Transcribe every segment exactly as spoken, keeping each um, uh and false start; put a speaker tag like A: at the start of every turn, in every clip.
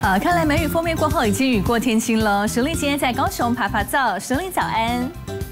A: 好，看来梅雨封面过后，已经雨过天晴了。石丽今天在高雄爬爬灶，石丽早安。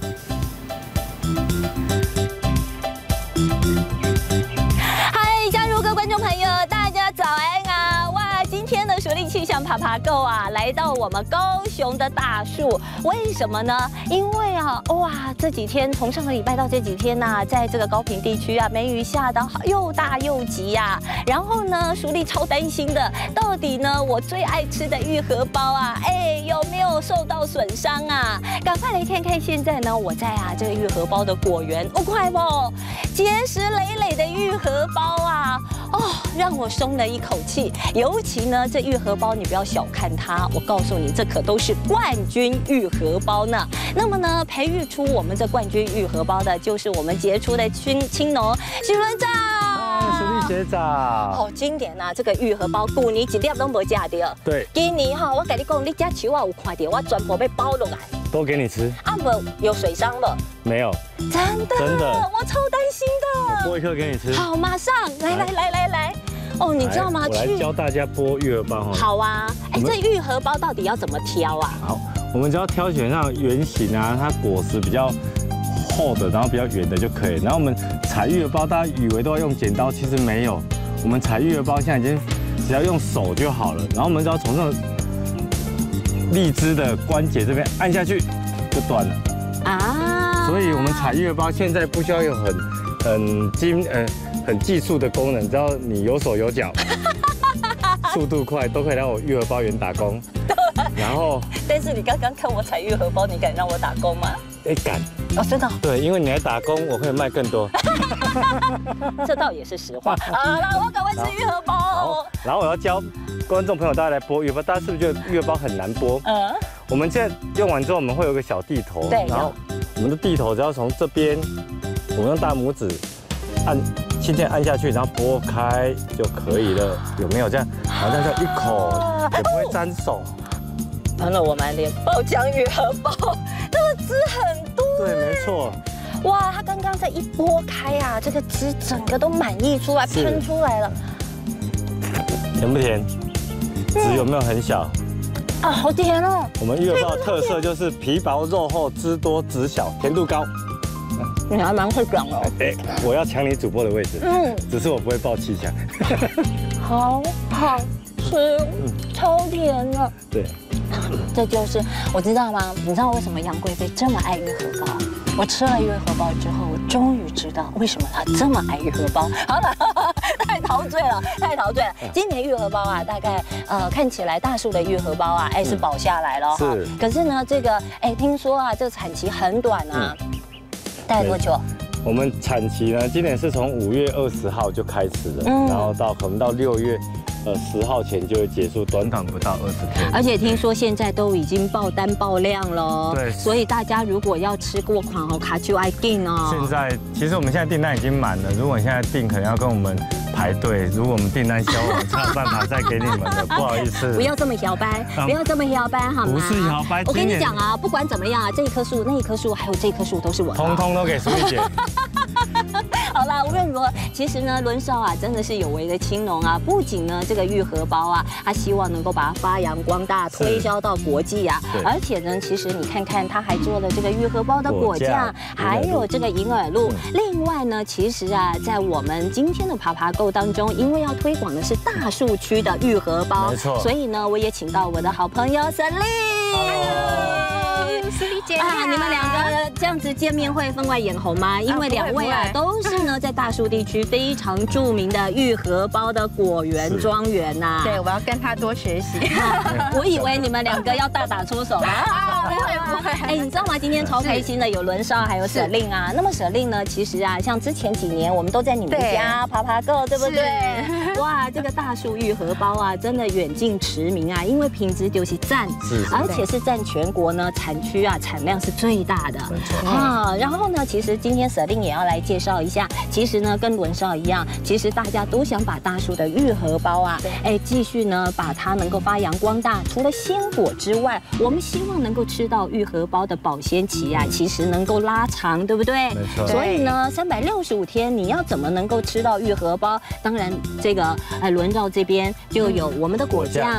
B: 嗨，加入各位观众朋友，大家早安啊！哇，今天的水利气象爬爬够啊，来到我们高雄的大树，为什么呢？因为啊，哇，这几天从上个礼拜到这几天呐、啊，在这个高屏地区啊，梅雨下的又大又急呀、啊。然后呢，淑丽超担心的，到底呢，我最爱吃的玉荷包啊，哎，有没有受到损伤啊？赶快来看看现在呢，我在啊这个玉荷包的果园，哦，快不？结实累累的玉荷包啊，哦，让我松了一口气。尤其呢，这玉荷包你不要小看它，我告诉你，这可都是冠军玉荷包呢。那么呢，培育出我们这冠军玉荷包的，就是我们杰出的青青农许轮长。
C: 淑丽学长，
B: 好经典啊！这个玉荷包，旧年一粒都没吃到。
C: 对，
B: 今年哈，我跟你讲，你家树啊有看到，我全部被包落来。
C: 都给你吃。
B: 啊不，有水伤了？
C: 没有。
B: 真的？
C: 真的，
B: 我超担心的。
C: 剥一颗给你吃。
B: 好，马上来来来来来。哦，你知道吗？
C: 我来教大家剥玉荷包哈。
B: 好啊。哎，这玉荷包到底要怎么挑啊？
C: 好，我们只要挑选上圆形啊，它果实比较厚的，然后比较圆的就可以。然后我们采玉荷包，大家以为都要用剪刀，其实没有。我们采玉荷包现在已经只要用手就好了。然后我们只要从这荔枝的关节这边按下去，就断了。啊！所以我们采玉荷包现在不需要有很很精呃很技术的功能，只要你有手有脚，速度快，都可以让我玉荷包园打工。然后，
B: 但是你刚刚看我采玉荷包，你敢让我打工吗？
C: 哎，敢。
B: 哦，真的？
C: 对，因为你来打工，我可以卖更多。
B: 这倒也是实话。好了，我赶快吃玉荷包。
C: 好，然后我要教观众朋友大家来剥玉荷包，大家是不是觉得玉荷包很难剥？嗯。我们现在用完之后，我们会有一个小地头。
B: 对。
C: 然后我们的地头只要从这边，我们用大拇指按，轻轻按下去，然后剥开就可以了。有没有这样？好像就一口也不会沾手。
B: 喷了我满脸，爆浆玉荷包，那个汁很多。
C: 对，没错。
B: 哇，它刚刚这一剥开啊，这个汁整个都满溢出来，喷出来了。
C: 甜不甜？籽有没有很小？
B: 啊，好甜哦！
C: 我们玉荷包的特色就是皮薄肉厚，汁多籽小，甜度高。
B: 你还蛮会讲哦。
C: 哎，我要抢你主播的位置。嗯，只是我不会爆气枪。好
B: 好吃，超甜的。
C: 对。
B: 这就是我知道吗？你知道为什么杨贵妃这么爱玉荷包？我吃了玉荷包之后，我终于知道为什么她这么爱玉荷包。好了，太陶醉了，太陶醉了。今年玉荷包啊，大概呃看起来大树的玉荷包啊，哎是保下来了哈。是。可是呢，这个哎听说啊，这个产期很短啊，大概多久？
C: 我们产期呢，今年是从五月二十号就开始了，然后到可能到六月。呃，十号前就会结束，短短不到二十天。
B: 而且听说现在都已经爆单爆量了，
C: 对，
B: 所以大家如果要吃过款哦，卡就爱订哦。
C: 现在其实我们现在订单已经满了，如果你现在订，可能要跟我们排队。如果我们订单销完，才有办法再给你们的，不好意思。
B: 不要这么摇摆，不要这么摇摆好吗？
C: 不是摇摆，
B: 我跟你讲啊，不管怎么样啊，这一棵树、那一棵树，还有这棵树都是我的，
C: 通通都给淑丽姐。
B: 好啦，无论如何，其实呢，轮少啊，真的是有为的青农啊。不仅呢，这个玉荷包啊，他希望能够把它发扬光大，推销到国际啊。而且呢，其实你看看，他还做了这个玉荷包的果酱，还有这个银耳露。另外呢，其实啊，在我们今天的爬爬购当中，因为要推广的是大树区的玉荷包，没错，所以呢，我也请到我的好朋友沈丽。
D: 淑丽姐
B: 啊，你们两个这样子见面会分外眼红吗？因为两位啊都是呢在大树地区非常著名的玉荷包的果园庄园呐。
D: 对，我要跟他多学习。
B: 我以为你们两个要大打出手了。
D: 不会不会。
B: 哎，你知道吗？今天超开心的，有轮少还有舍令啊。那么舍令呢，其实啊，像之前几年我们都在你们家爬爬购，对不对？哇，这个大树玉荷包啊，真的远近驰名啊，因为品质就是赞，而且是占全国呢产区啊产量是最大的。没错啊，然后呢，其实今天舍令也要来介绍一下，其实呢跟轮少一样，其实大家都想把大树的玉荷包啊，哎继续呢把它能够发扬光大。除了鲜果之外，我们希望能够吃到玉荷包的保鲜期啊，其实能够拉长，对不对？没错。所以呢，三百六十五天你要怎么能够吃到玉荷包？当然，这个呃轮到这边就有我们的果酱。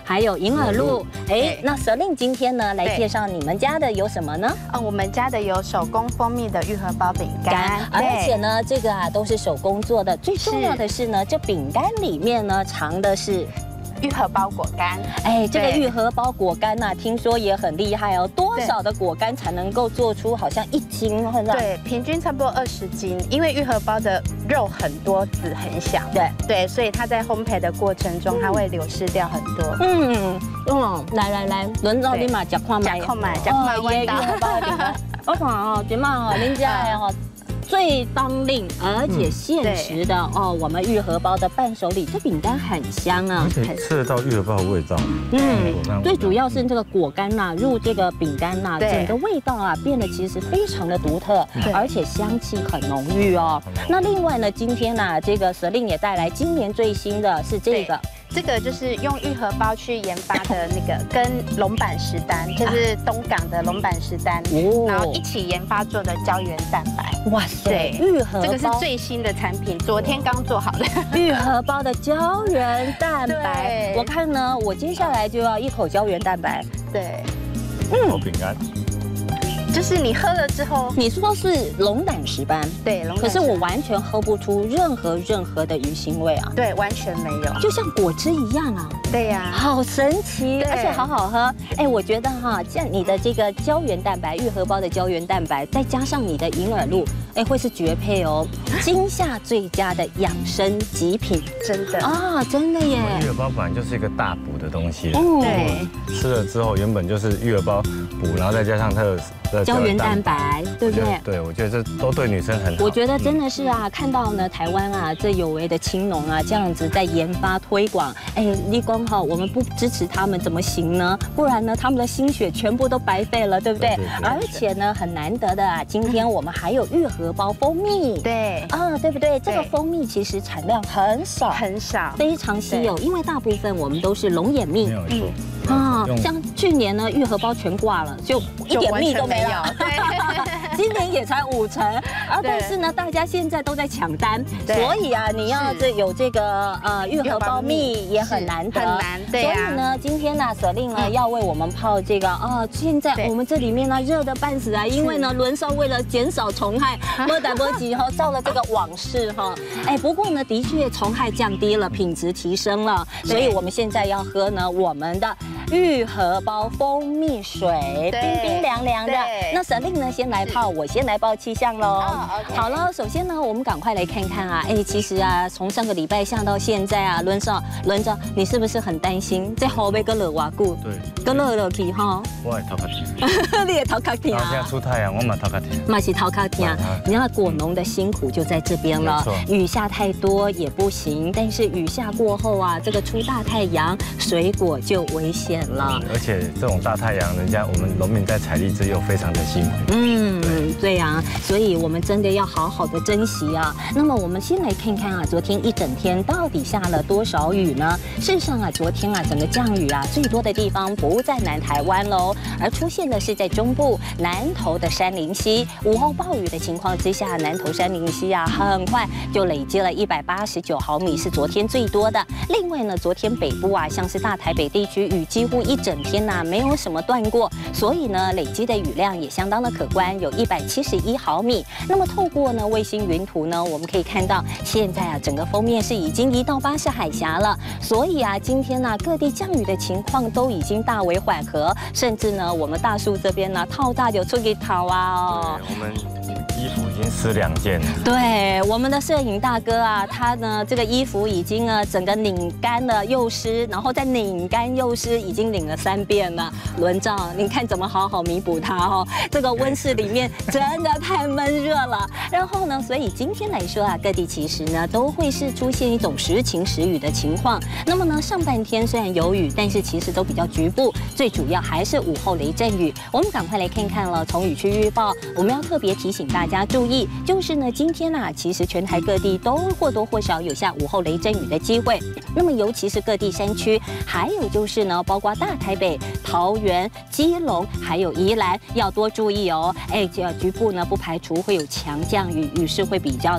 B: 还有银耳露。哎
D: 对，
B: 那舍令今天呢来
D: 对
B: 介绍你们家的有什么呢？
D: 哦，我们家的有手工蜂蜜的玉荷包饼干，
B: 而且呢，这个啊都是手工做的。最重要的是呢，这饼干里面呢藏的是。
D: 玉荷包果干，
B: 哎，这个
D: 对
B: 玉荷包果干呐、啊，听说也很厉害哦。多少的果干才能够做出好像一斤？
D: 对，平均差不多二十斤，因为玉荷包的肉很多，籽很小。
B: 对
D: 对，所以它在烘焙的过程中，它会流失掉很多。
B: 嗯嗯，来来来，轮到你嘛，夹看买，
D: 夹看买，夹看买，
B: 哦，耶，玉荷包饼干，我看哦，今嘛哦，恁家的哦。最当令而且现实的、嗯、哦，我们玉荷包的伴手礼，这饼干很香啊，
C: 而且吃得到玉荷包的味道。
B: 嗯，最主要是这个果干呐、啊、入这个饼干呐、啊，整个味道啊变得其实非常的独特，而且香气很浓郁哦。那另外呢，今天呢、啊，这个舍令也带来今年最新的是这个。
D: 这个就是用玉荷包去研发的那个跟龙板石丹，就是东港的龙板石丹，哦、然后一起研发做的胶原蛋白。
B: 哇塞，玉荷包这
D: 个是最新的产品，昨天刚做好的
B: 玉荷包的胶原蛋白。我看呢，我接下来就要一口胶原蛋白。
D: 对，
C: 嗯，饼干。
D: 就是你喝了之后，
B: 你说是龙胆石斑，
D: 对，龙胆石斑，
B: 可是我完全喝不出任何任何的鱼腥味啊，
D: 对，完全没有，
B: 就像果汁一样啊，
D: 对呀，
B: 好神奇，而且好好喝。哎，我觉得哈，像你的这个胶原蛋白，玉荷包的胶原蛋白，再加上你的银耳露，哎，会是绝配哦，今夏最佳的养生极品，
D: 真的
B: 啊，真的耶。
C: 玉荷包本来就是一个大补的东西，
B: 嗯，
D: 对，
C: 吃了之后原本就是玉荷包补，然后再加上它的。
B: 胶原蛋白，对不对？
C: 对，我觉得这都对女生很好。
B: 我觉得真的是啊，看到呢台湾啊这有为的青农啊这样子在研发推广，哎，立功哈，我们不支持他们怎么行呢？不然呢他们的心血全部都白费了，对不对？而且呢很难得的啊，今天我们还有玉荷包蜂蜜，
D: 对
B: 啊，对不对？这个蜂蜜其实产量很少，
D: 很少，
B: 非常稀有，因为大部分我们都是龙眼蜜。
C: 没有错。
B: 啊，像去年呢，玉荷包全挂了，就一点蜜都没有。
D: 对，
B: 今年也才五成，啊，但是呢，大家现在都在抢单，所以啊，你要这有这个呃玉荷包蜜也很难得，
D: 很难，对
B: 所以呢，今天呢，舍令呢要为我们泡这个啊，现在我们这里面呢热得半死啊，因为呢轮少为了减少虫害，莫打波吉哈照了这个往事哈，哎，不过呢，的确虫害降低了，品质提升了，所以我们现在要喝呢我们的。玉荷包蜂蜜水，冰冰凉凉的。那舍令呢，先来泡，我先来报气象喽。好了，首先呢，我们赶快来看看啊，哎，其实啊，从上个礼拜下到现在啊，轮少轮着，你是不是很担心这后背个热瓦固？
C: 对，
B: 个热热去哈。
C: 我也头壳疼。
B: 你也头壳疼啊？
C: 现在出太阳，我嘛头壳疼。
B: 嘛是头壳疼。你看果农的辛苦就在这边了。雨下太多也不行，但是雨下过后啊，这个出大太阳，水果就危险。了，
C: 而且这种大太阳，人家我们农民在采荔枝又非常的辛苦。
B: 嗯，对呀、啊，所以我们真的要好好的珍惜啊。那么我们先来看看啊，昨天一整天到底下了多少雨呢？事实上啊，昨天啊，整个降雨啊最多的地方不在南台湾喽，而出现的是在中部南投的杉林溪。午后暴雨的情况之下，南投杉林溪啊，很快就累积了一百八十九毫米，是昨天最多的。另外呢，昨天北部啊，像是大台北地区雨几乎一整天呐、啊，没有什么断过，所以呢，累积的雨量也相当的可观，有一百七十一毫米。那么透过呢卫星云图呢，我们可以看到，现在啊整个封面是已经移到巴士海峡了，所以啊今天呢、啊、各地降雨的情况都已经大为缓和，甚至呢我们大树这边呢套大就出去逃啊哦。
C: 对，我们衣服已经湿两件了。
B: 对，我们的摄影大哥啊，他呢这个衣服已经呢整个拧干了又湿，然后再拧干又湿，已经拧了三遍了。轮照，你看怎么好好弥补它哦？这个温室里面真的太闷热了。然后呢，所以今天来说啊，各地其实呢都会是出现一种时晴时雨的情况。那么呢，上半天虽然有雨，但是其实都比较局部，最主要还是午后雷阵雨。我们赶快来看看了，从雨区预报，我们要特别提醒大家注意，就是呢，今天啊，其实全台各地都或多或少有下午后雷阵雨的机会。那么尤其是各地山区，还有就是呢，包括大台北、桃园、基隆，还有宜兰，要多注意哦。哎，这局部呢不排除会有强降雨，雨势会比较大。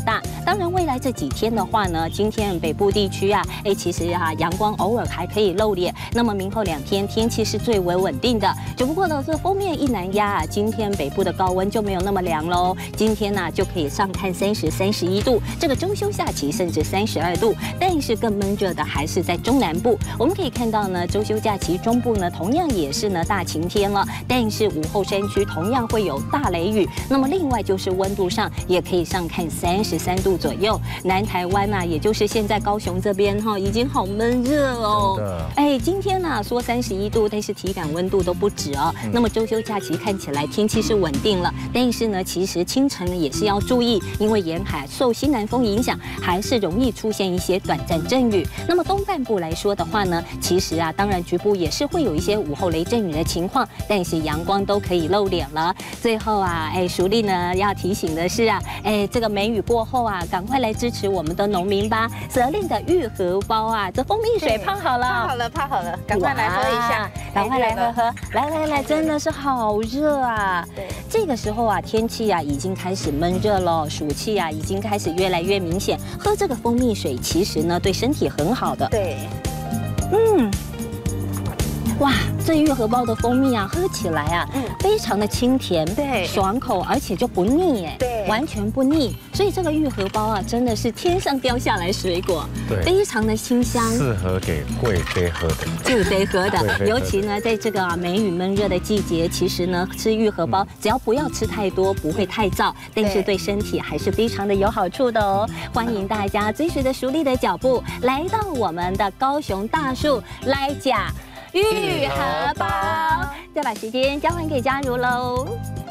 B: 当然，未来这几天的话呢，今天北部地区啊，哎，其实啊，阳光偶尔还可以露脸。那么明后两天天气是最为稳定的。只不过呢，这锋面一南压啊，今天北部的高温就没有那么凉喽。今天呢、啊，就可以上看三十、三十一度，这个中秋下期甚至三十二度。但是更闷热的还是在中南部。我们可以看到呢，周休假期中部呢，同样也是呢大晴天了，但是午后山区同样会有大雷雨。那么另外就是温度上也可以上看三十三度左右。南台湾啊，也就是现在高雄这边哈，已经好闷热哦。哎，今天呢、啊、说三十一度，但是体感温度都不止哦。嗯、那么周休假期看起来天气是稳定了，但是呢，其实清晨呢也是要注意，因为沿海受西南风影响，还是容易出现一些短暂阵雨。那么东半部来说的话呢，其实啊，当然局部也是会有一些午后雷阵雨的情况，但是阳光都可以露脸了。最后啊，哎，淑丽呢要提醒的是啊，哎，这个梅雨过后啊，赶快来支持我们的农民吧。舍令的玉荷包啊，这蜂蜜水泡好了，
D: 泡好了，泡好了，赶快来喝一下，
B: 赶快来喝喝，来来来，真的是好热啊！对，这个时候啊，天气啊已经开始闷热了，暑气啊已经开始越来越明显。喝这个蜂蜜水，其实呢对身体很好的。
D: 对，
B: 嗯。哇，这玉荷包的蜂蜜啊，喝起来啊，嗯，非常的清甜，对，爽口，而且就不腻，哎，对，完全不腻。所以这个玉荷包啊，真的是天上掉下来水果，对，非常的清香，
C: 适合给贵妃喝的，
B: 贵妃喝的。尤其呢，在这个啊梅雨闷热的季节，其实呢，吃玉荷包只要不要吃太多，不会太燥，但是对身体还是非常的有好处的哦。欢迎大家追随着淑丽的脚步，来到我们的高雄大树来甲玉荷包，再把时间交还给嘉如喽。